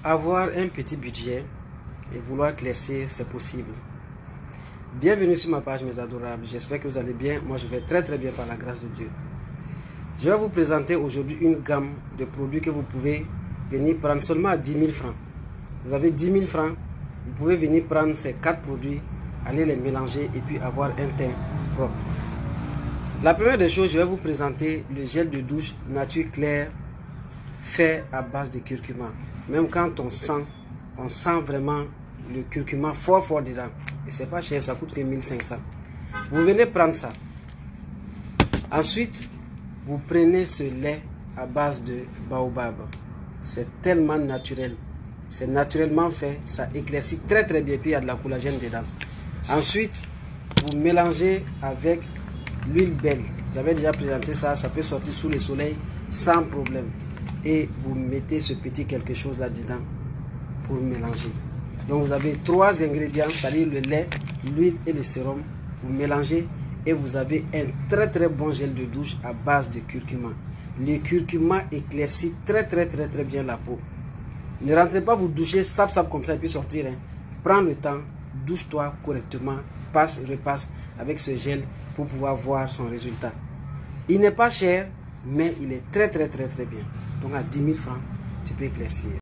Avoir un petit budget et vouloir éclaircir, c'est possible. Bienvenue sur ma page mes adorables, j'espère que vous allez bien. Moi je vais très bien par la grâce de Dieu. Je vais vous présenter aujourd'hui une gamme de produits que vous pouvez venir prendre seulement à 10 000 francs. Vous avez 10 000 francs, vous pouvez venir prendre ces 4 produits, aller les mélanger et puis avoir un teint propre. La première des choses, je vais vous présenter le gel de douche nature claire fait à base de curcuma. Même quand on sent vraiment le curcuma fort dedans. Et c'est pas cher, ça coûte que 1500. Vous venez prendre ça. Ensuite, vous prenez ce lait à base de baobab. C'est tellement naturel. C'est naturellement fait. Ça éclaircit très bien. Puis il y a de la collagène dedans. Ensuite, vous mélangez avec l'huile belle. J'avais déjà présenté ça. Ça peut sortir sous le soleil sans problème. Et vous mettez ce petit quelque chose là-dedans pour mélanger. Donc vous avez 3 ingrédients, c'est-à-dire le lait, l'huile et le sérum. Vous mélangez et vous avez un très bon gel de douche à base de curcuma. Le curcuma éclaircit très bien la peau. Ne rentrez pas vous doucher sap comme ça et puis sortir. Prends le temps, douche-toi correctement, passe, repasse avec ce gel pour pouvoir voir son résultat. Il n'est pas cher, mais il est très bien. Donc à 10 000 francs, tu peux éclaircir.